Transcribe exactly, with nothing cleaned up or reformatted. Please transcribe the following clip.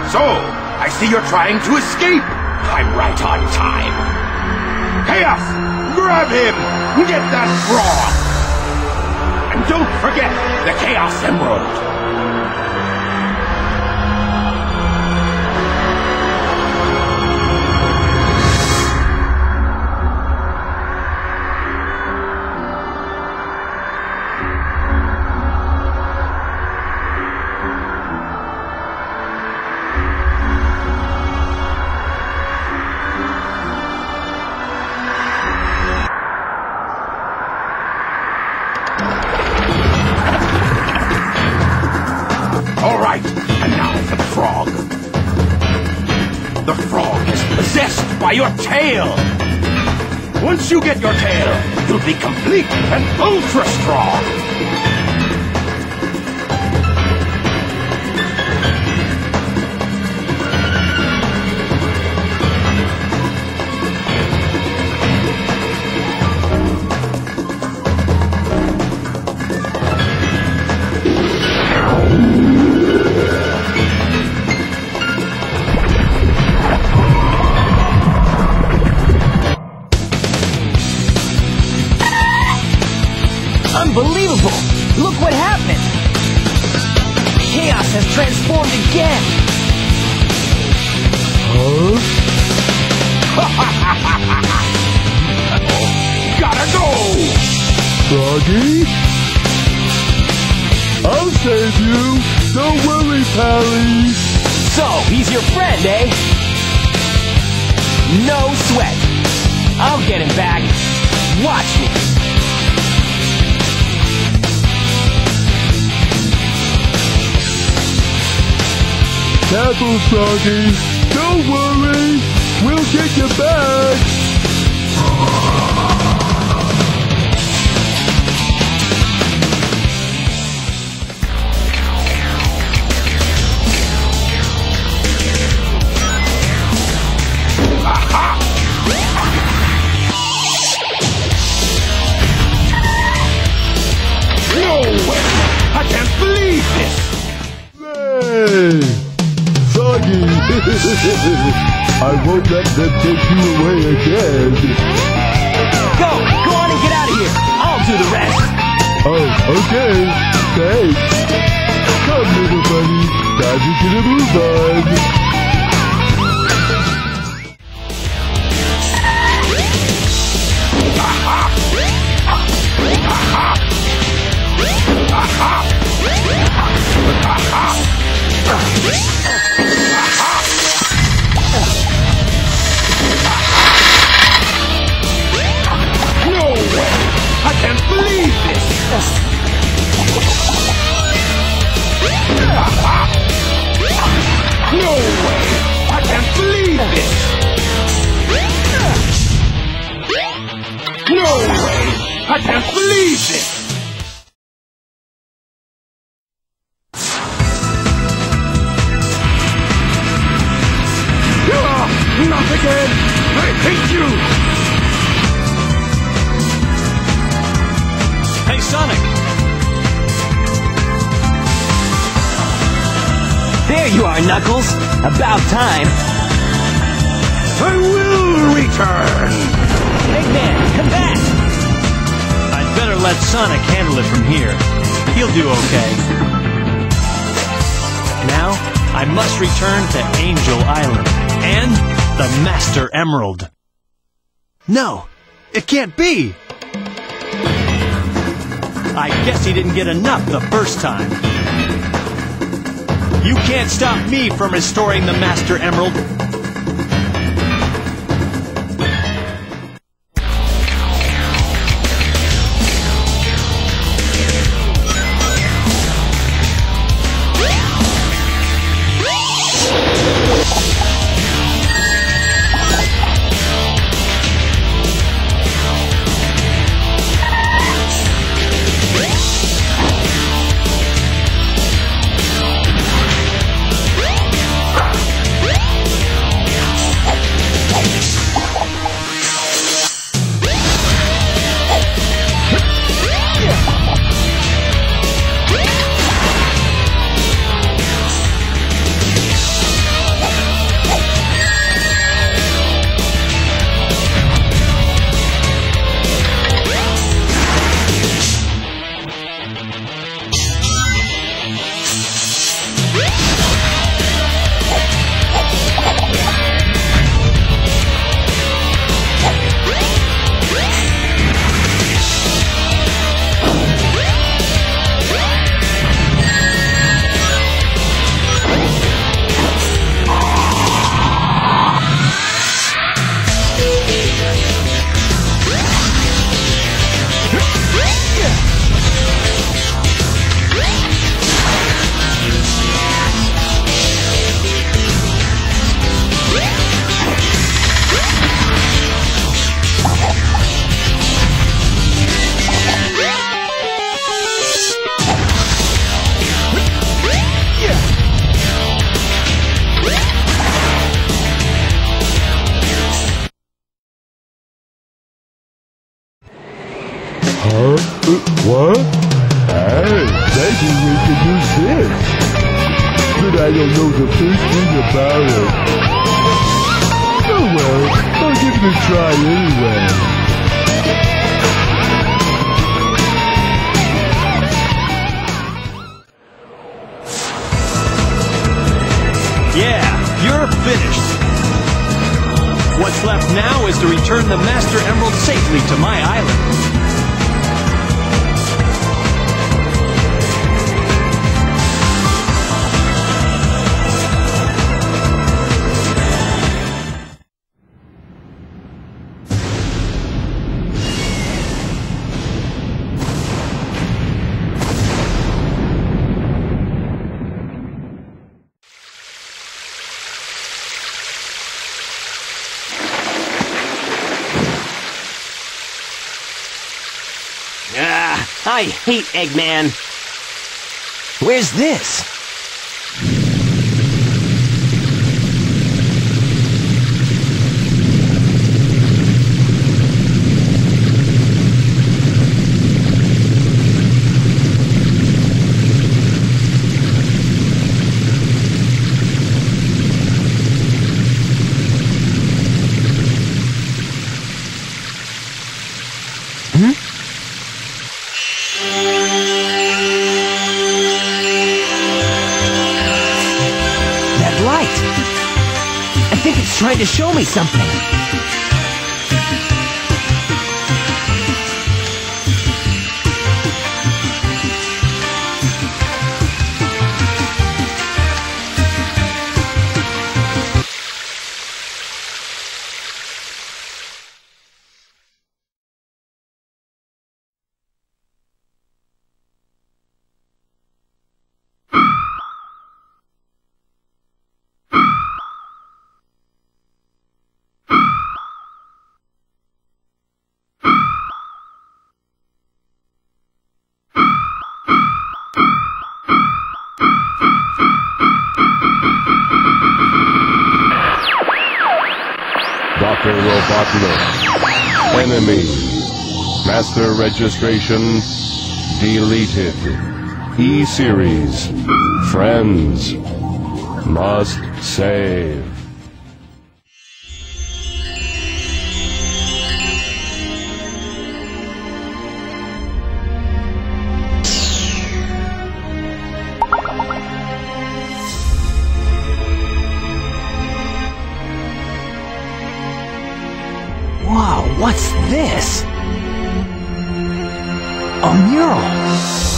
So, I see you're trying to escape. I'm right on time. Chaos! Grab him! Get that frog! And don't forget the Chaos Emerald! By your tail! Once you get your tail, you'll be complete and ultra strong! Unbelievable! Look what happened! Chaos has transformed again! Huh? Gotta go! Froggy? I'll save you! Don't worry, Pally! So, he's your friend, eh? No sweat! I'll get him back! Watch me! Careful, Froggy! Don't worry! We'll get you back! Aha! No way! I can't believe this! Hey! Froggy! I won't let them take you away again. Go! Go on and get out of here! I'll do the rest! Oh, okay. Thanks. Come, little buddy. Time to get a move on. Aha! Aha! Aha! Aha! No way! I can't believe this! No way! I can't believe this! No way! I can't believe this! Not again! I hate you! Hey, Sonic! There you are, Knuckles! About time! I will return! Eggman, come back! I'd better let Sonic handle it from here. He'll do okay. Now, I must return to Angel Island and the Master Emerald. No, it can't be! I guess he didn't get enough the first time. You can't stop me from restoring the Master Emerald. the first thing about it. Oh well, I'll give it a try anyway. Yeah, you're finished. What's left now is to return the Master Emerald safely to my island. Ah, I hate Eggman. Where's this? I think it's trying to show me something. Doctor Robotnik. Enemy. Master registration deleted. E-Series. Friends. Must save. Wow, what's this? A mural!